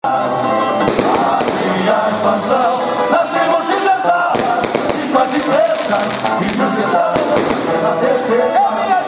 A minha expansão, nas tribos insensatas, e quase presas, e insensatas, na terceira.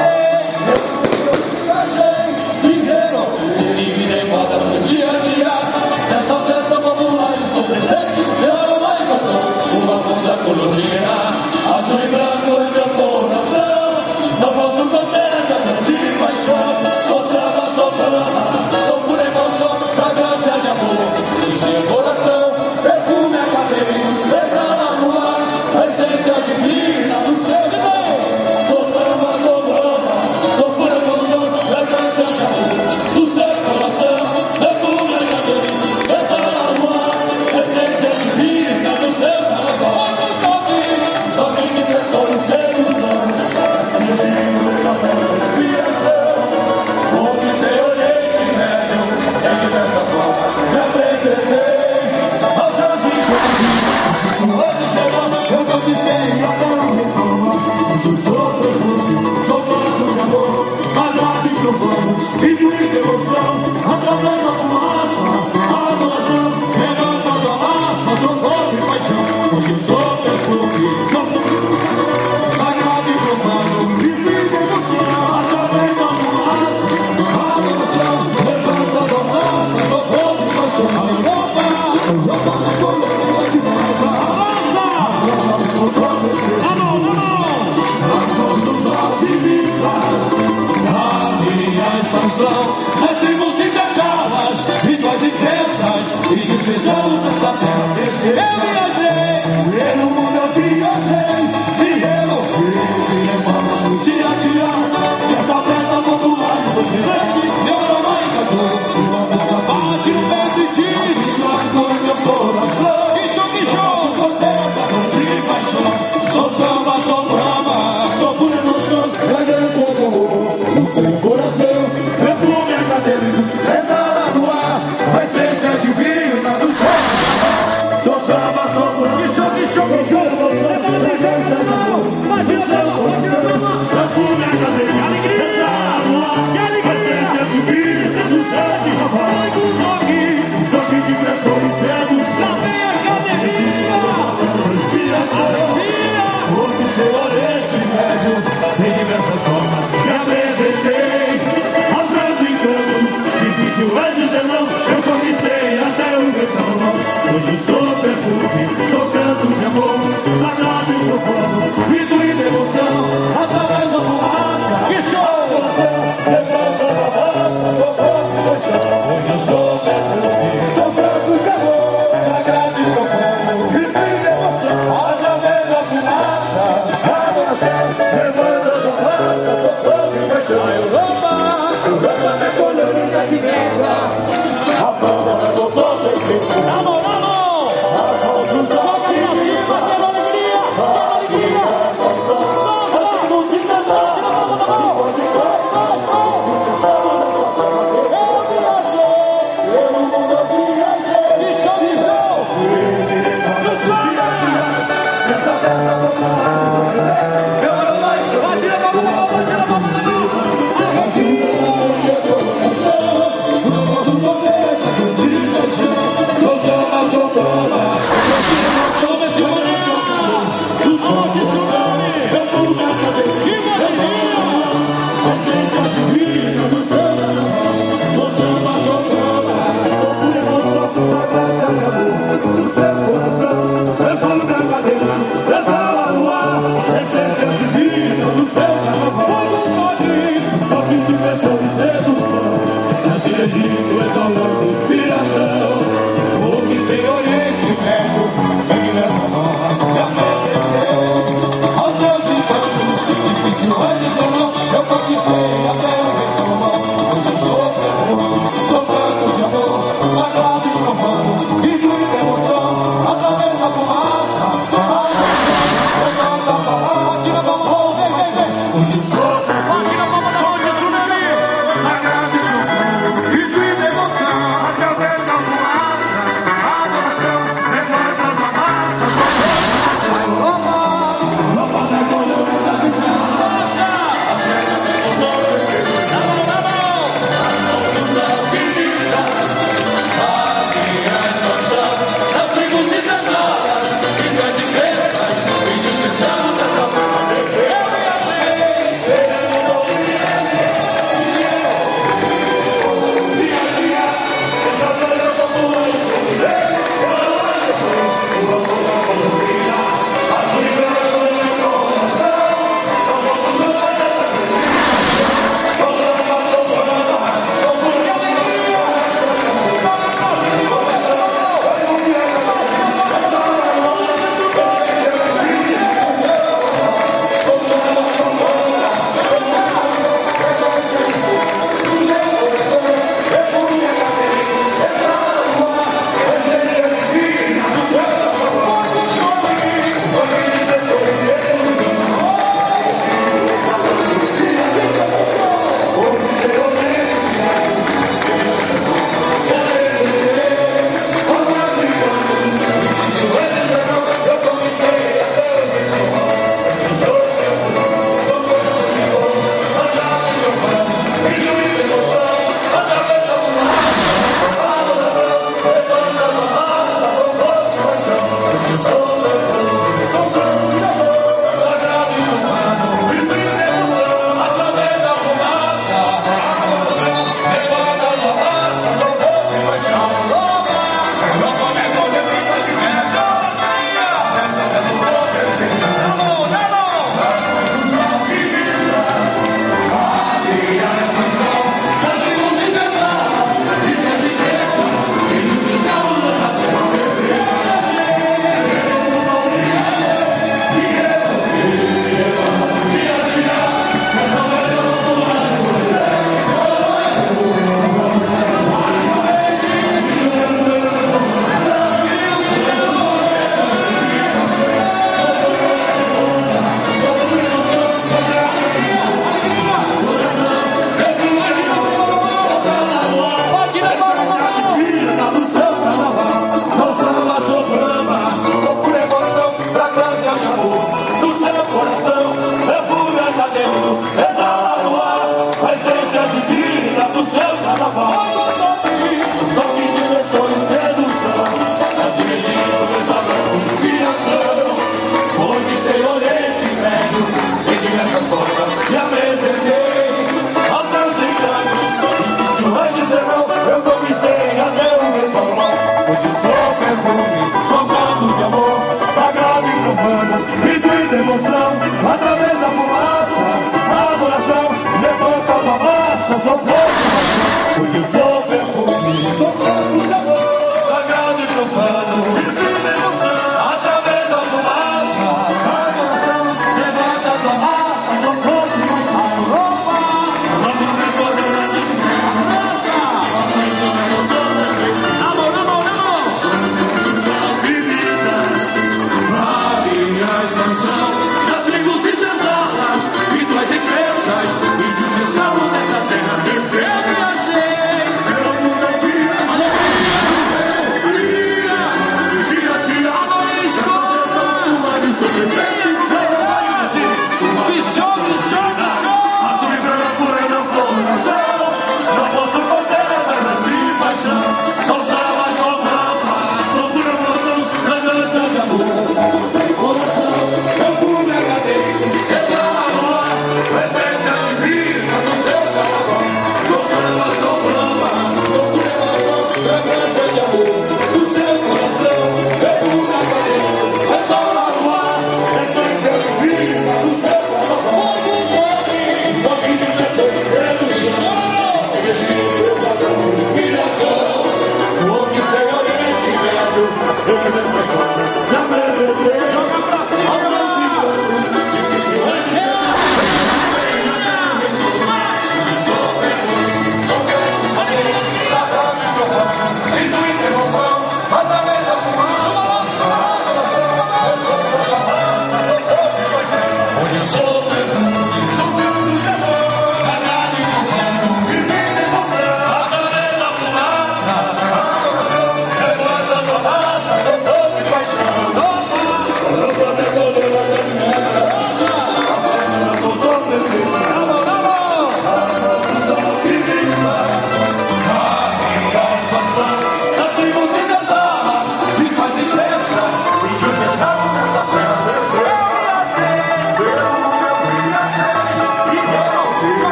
Eu achei dinheiro, e me dei moda no dia a dia. Nessa festa popular, estou presente, meu mamãe cantou uma bunda colorida. Azul e branco é meu coração, não posso conter essa grande paixão. Sou samba, sou fama, sou pura emoção, fragrância de amor. E seu coração, perfume acadêmico, exala no ar, a essência divina do seu irmão. Sou samba, sou fama, sou pura emoção, fragrância de amor. Do seu coração, perfume acadêmico, exala no ar, a essência divina do seu carnaval. Alguém que prestou em sedução, fingindo exaltando inspiração. Conquistei Oriente Médio, em diversas formas me apresentei aos meus encontros. Hoje chegou, eu conquistei a terra ressalva. Sou profundo, sou canto de amor, sagrado e profano, e muita emoção. Através da fumaça, a adoração, levantando a massa, sou corpo e paixão, porque sou perfume, sou sagrado e profano, e muita emoção. Através da fumaça, a adoração, levantando a massa, sou corpo e paixão. A Europa é colorida de rosa, a rosa do controle, as mãos dos alquimistas, a minha expansão, as tribos insensatas, rituais intensas, e desejamos desta terra terceira. Eu viajei, e no mundo eu viajei, dinheiro, e levava no dia a dia, nessa festa popular, do presente, meu mamãe cantou, uma boca bate perto e diz, isso é meu coração, que show, contenta, de paixão, sou samba, sou brama, sou pura emoção, fragrância de amor, no seu coração, perfume acadêmico, exala no ar, a essência divina do céu. Sou samba, sou brama, que show, fragrância de amor, no seu coração, perfume acadêmico, exala no ar, a essência divina do céu. Toque de pressão e sedução, inspiração, conquistei Oriente Médio, em diversas formas me apresentei aos meus encantos. Difícil é dizer não, eu conquistei até o versão. Hoje sou perfume, sou canto de amor, sagrado e profano, grito e devoção, através da fumaça, que show! Levanta a massa, sou corpo e paixão. Hoje eu sou perfume, sou canto de amor, sagrado e profano, grito e devoção, através da fumaça, adoração, levanta a massa, sou corpo e paixão. A Europa é colorida de guerra, a banda voltou perfeita. Na mão, as mãos dos alquimistas, alegria, as tribos insensatas, eu no mundo eu viajei, que show, nessa festa popular, meu mamãe, batida a palma, batida a palma, sou samba, sou brama, sou esse boneco, do som de tsunami, eu vou na cabeça, que maravilha, a essência divina do seu carnaval. Sou samba, sou brama, sou pura emoção, sagrada de amor, do seu coração, perfume da cadeira, exala no ar, a essência divina do seu carnaval. Toque de pressão e sedução, nasce Egito, exalando inspiração. Conquistei Oriente Hoje eu sou perfume, soltando de amor, sagrado e profano, grito de emoção, através da fumaça, a adoração, levantando a massa, sou fogo. Hoje eu sou perfume, soltando de amor, sagrado e profano, grito de emoção, através da fumaça, a adoração, levantando a massa, sou fogo. Das tribos e senzalas, e tuas expressas, e dos escravos desta terra, eu viajei. Eu nunca vi tira, amor e escola, uma lista presente, a tua embranquura não for no céu, não posso conter essa grande paixão, sou samba, sou brava, sou pura emoção, na dança de amor, sem coração.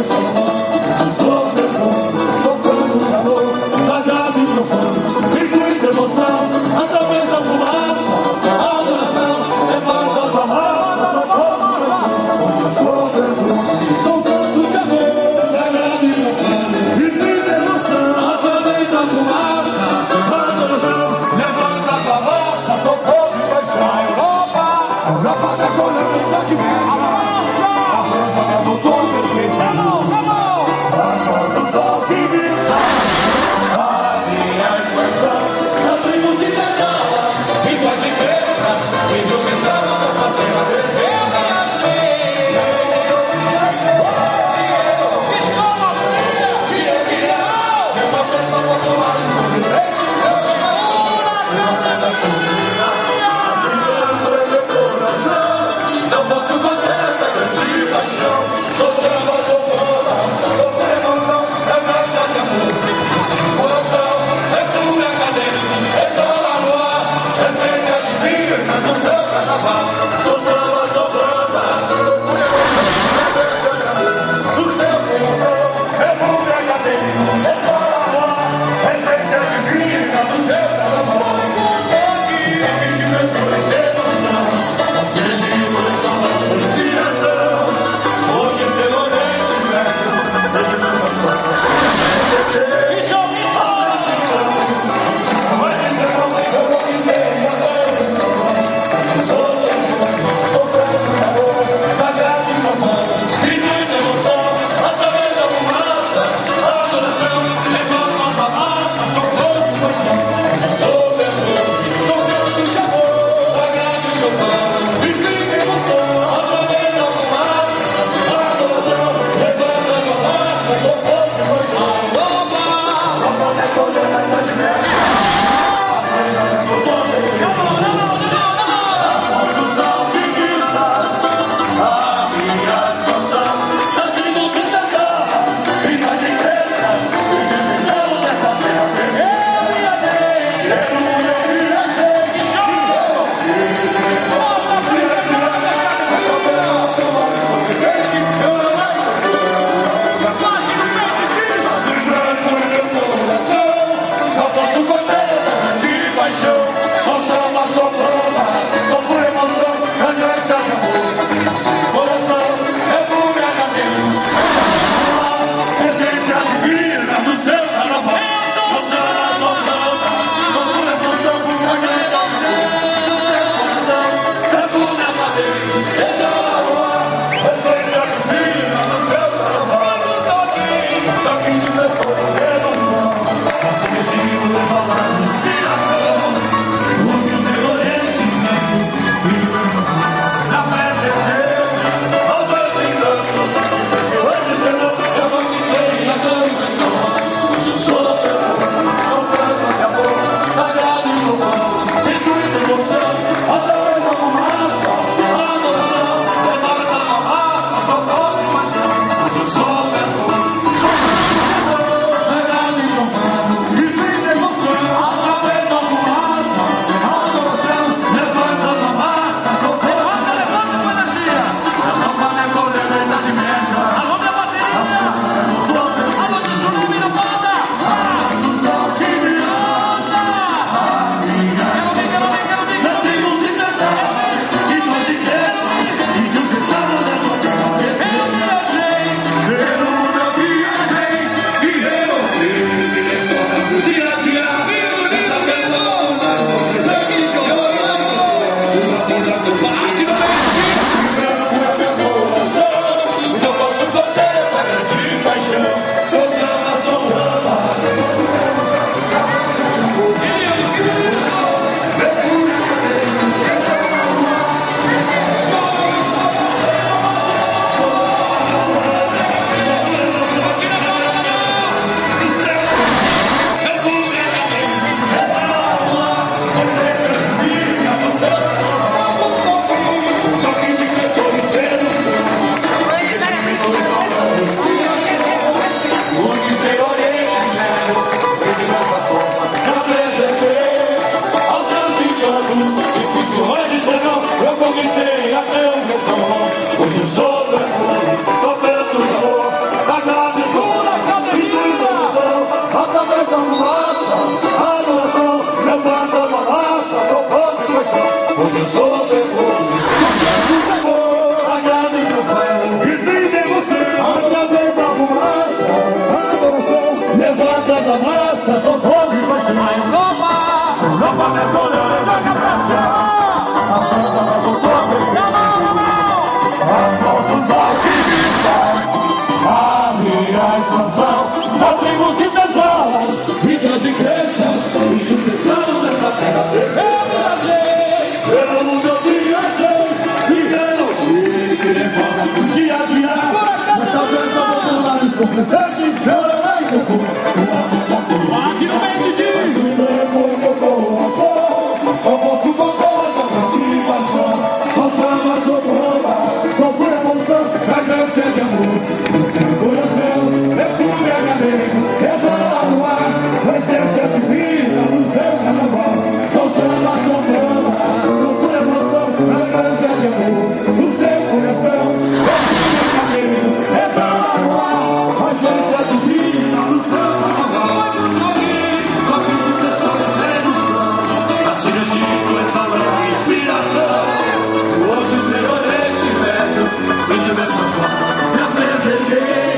Sagrado e profundo, emoção, através da fumaça, a adoração é mais alta raça, sou verdade, sou canto de amor, sagrado e profano, e vive emoção, através da fumaça, a adoração levanta a fumaça, sou fogo e paixão. A Europa da colonialidade média, a França da doutor perfeita, as nossas alquimistas, a minha expressão, a tribo de eu sou o perfume. Sagrado e profano, que tem devoção. Através da fumaça, adoração. Levanta da massa, socorro e paixão. Nova memória, joga pra cima. A força vai voltar, as mãos dos alquimistas. Abre a expansão, não tem muitas alas, vidas de crenças, e os estamos nessa terra. Eu viajei, pelo mundo eu viajei, vivendo o que levanta pro dia a dia. Nessa vez eu vou pular os confessantes, eu não leio o corpo. Bate no meio de diz, o meu coração, eu posso voltar essa motivação. Só samba, sou roupa, só por emoção, a graça de amor. Coração, perfume acadêmico, reza no ar, vai ter sete vidas no seu carnaval. Sou samba, sou samba, sou por emoção, a graça de amor. No seu coração, perfume acadêmico, reza no ar, vai ter sete vidas no seu carnaval. Só que você só é sedução, assim eu chico essa leve inspiração. O outro seu orete médio, e de mesma me apresentei.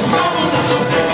estamos a sofrer.